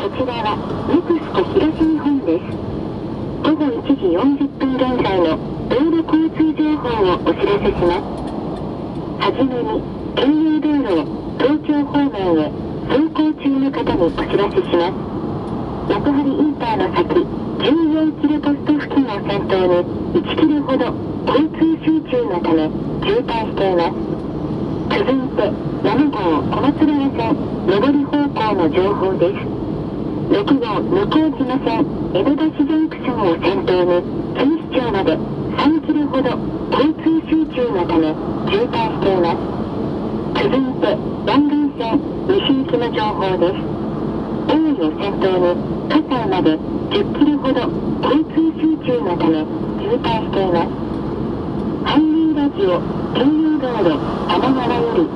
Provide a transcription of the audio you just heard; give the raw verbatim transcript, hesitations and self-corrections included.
こちらはネクスコ東日本です。午後いちじよんじゅっぷん現在の道路交通情報をお知らせします。はじめに、京葉道路を東京方面へ走行中の方にお知らせします。幕張インターの先、じゅうよんキロポスト付近を先頭にいちキロほど交通集中のため渋滞しています。続いて、ななごう小松原線上り方向の情報です。ろくごう向島線江戸橋ジャンクションを先頭に錦糸町までさんキロほど交通集中のため渋滞しています。続いて湾岸線西行きの情報です。大井を先頭に葛西までじゅっキロほど交通集中のため渋滞しています。阪流ラジオ京葉道路多摩川より